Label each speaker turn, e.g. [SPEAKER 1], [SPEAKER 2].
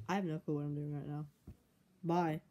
[SPEAKER 1] I have no clue what I'm doing right now. Bye.